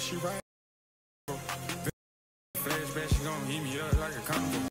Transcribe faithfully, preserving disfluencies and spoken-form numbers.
she right. Flashback, she gon' eat me up like a combo.